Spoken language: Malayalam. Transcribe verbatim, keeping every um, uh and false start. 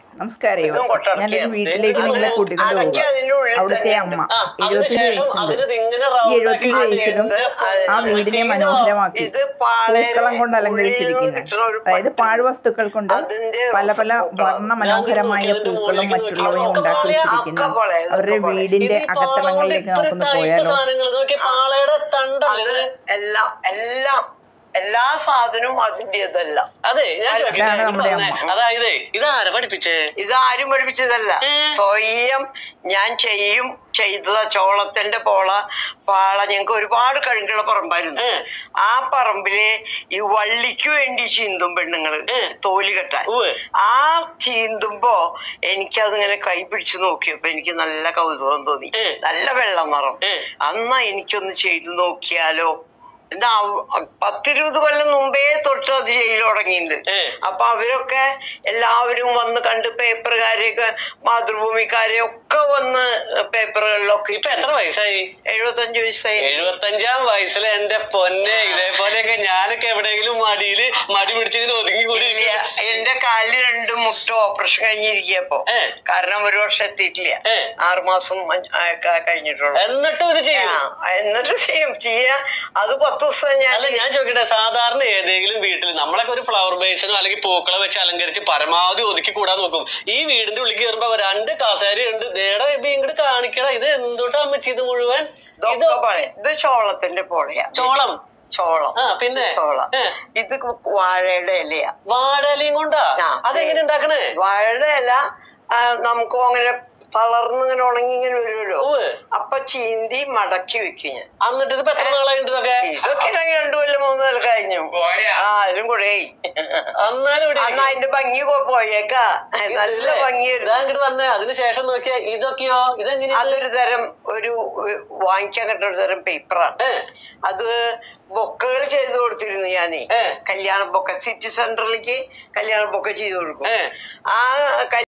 നമസ്കാരം. ഞാനൊരു വീട്ടിലേക്ക് നിങ്ങളെ കൂട്ടിക്കൊണ്ട് പോകുക. അവിടുത്തെ അമ്മ എഴുപത്തിയഞ്ച് വയസ്സുണ്ട്. ഈ എഴുപത്തിയഞ്ച് വയസ്സിലും ആ വീടിനെ മനോഹരമാക്കി പൂക്കളം കൊണ്ട് അലങ്കരിച്ചിരിക്കുന്നു. അതായത് പാഴ്വസ്തുക്കൾ കൊണ്ട് പല പല വർണ്ണ മനോഹരമായ പൂക്കളും മറ്റുള്ളവയും ഉണ്ടാക്കി വെച്ചിരിക്കുന്നു. അവരുടെ വീടിന്റെ അകത്തളങ്ങളിലേക്ക് നമുക്കൊന്ന് പോയാലോ? എല്ലാം എല്ലാം എല്ലാ സാധനവും അതിന്റേതല്ല. അതെ, അതായത് ഇതാരും പഠിപ്പിച്ചേ ഇതാരും പഠിപ്പിച്ചതല്ല. സ്വയം ഞാൻ ചെയ്യും ചെയ്ത ചോളത്തിന്റെ പോള പാള. ഞങ്ങക്ക് ഒരുപാട് കഴിഞ്ഞുള്ള പറമ്പായിരുന്നു. ആ പറമ്പില് ഈ വള്ളിക്ക് വേണ്ടി ചീന്തും പെണ്ണുങ്ങള് തോല് കെട്ടാൻ. ആ ചീന്തുമ്പോ എനിക്കതിങ്ങനെ കൈ പിടിച്ചു നോക്കിയപ്പോ എനിക്ക് നല്ല കൗതുകം തോന്നി. നല്ല വെള്ള നിറം. അന്നാ എനിക്കൊന്ന് ചെയ്തു നോക്കിയാലോ. എന്താ പത്തിരുപത് കൊല്ലം മുമ്പേ തൊട്ട് അത് ചെയ്തു തുടങ്ങിയിട്ടുണ്ട്. അപ്പൊ അവരൊക്കെ എല്ലാവരും വന്ന് കണ്ട് പേപ്പറുകാരെയൊക്കെ മാതൃഭൂമിക്കാരെ ഒക്കെ വന്ന് പേപ്പറുകളിലൊക്കെ. ഇപ്പൊ എത്ര വയസ്സായി? എഴുപത്തഞ്ച് വയസ്സായി. എഴുപത്തഞ്ചാം വയസ്സിൽ എന്റെ പൊന്നെ ഇതേപോലെയൊക്കെ ഞാനൊക്കെ എവിടെയെങ്കിലും മടിയില് മടി പിടിച്ചതിന് ഒതുങ്ങി കൂടി. എന്റെ കാലിൽ രണ്ട് മുട്ട ഓപ്പറേഷൻ കഴിഞ്ഞിരിക്കപ്പോ. കാരണം ഒരു വർഷം എത്തിയിട്ടില്ല. ആറുമാസം കഴിഞ്ഞിട്ടുള്ളൂ. എന്നിട്ടും ഇത് ചെയ്യും. എന്നിട്ട് ചെയ്യും ചെയ്യാ. അത് പത്ത് ദിവസം ഞാൻ അല്ല ഞാൻ ചോദിക്കട്ടെ, സാധാരണ ഏതെങ്കിലും വീട്ടിൽ നമ്മളൊക്കെ ഒരു ഫ്ലവർ ബേസിനോ അല്ലെങ്കിൽ പൂക്കളെ വെച്ച് അലങ്കരിച്ച് പരമാവധി ഒതുക്കി കൂടാൻ നോക്കും. ഈ വീടിന്റെ ഉള്ളിൽ കയറുമ്പോ രണ്ട് കസേരയുണ്ട്. ദേടാ ഇങ്ങോട്ട് കാണിക്കട, ഇത് എന്തുട്ടാ അമ്മച്ചി ഇത് മുഴുവൻ? ഇത് ചോളത്തിന്റെ പോളയാ. ചോളം ചോളം. ആ പിന്നെ ചോളം. ഇത് വാഴയുടെ ഇലയാ. വാഴയിലയും കൊണ്ടാ? അതെങ്ങനെ ഉണ്ടാക്കണേ? വാഴയുടെ ഇല നമുക്ക് അങ്ങനെ തളർന്നിങ്ങനെ ഉണങ്ങി ഇങ്ങനെ വരുമല്ലോ. അപ്പൊ ചീന്തി മടക്കി വെക്കും ഞാൻ. എന്നിട്ട് ഇത് എത്ര നാളായിട്ട് ഇതൊക്കെ? ഇതൊക്കെ രണ്ടു കൊല്ലം മൂന്ന് കൊല്ലം കഴിഞ്ഞു. ആ അതിലും കൂടെ അന്ന് അതിന്റെ ഭംഗി പോയേക്കാ. നല്ല ഭംഗി അങ്ങോട്ട് വന്നേ. അതിനുശേഷം നോക്കിയാ ഇതൊക്കെയോ? ഇതെങ്ങനെ? അതൊരു തരം ഒരു വാങ്ങിക്കാൻ കിട്ടുന്ന ഒരു തരം പേപ്പറാണ്. അത് ബൊക്കകൾ ചെയ്തു കൊടുത്തിരുന്നു ഞാനേ. കല്യാണ ബൊക്ക സിറ്റി സെന്ററിലേക്ക് കല്യാണ ബൊക്ക ചെയ്തു കൊടുക്കും. ആ